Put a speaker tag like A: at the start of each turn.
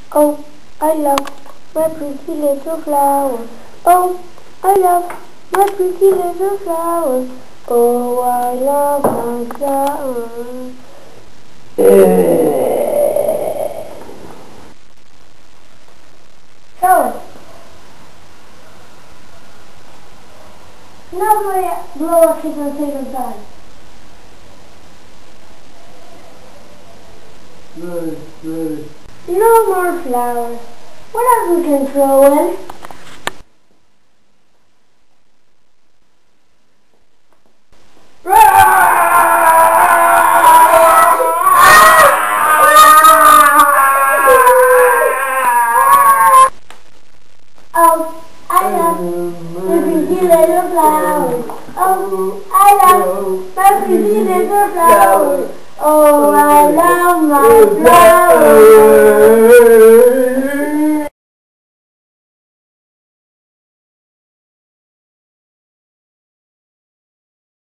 A: Oh, I love my pretty little flowers. Oh, I love my pretty little flowers. Oh, I love my flowers. So, now my blower kick on second time. No more flowers. What else we can throw in? Oh, I love my pretty little flowers. Oh, I love my pretty little flowers. Oh, I love my flowers.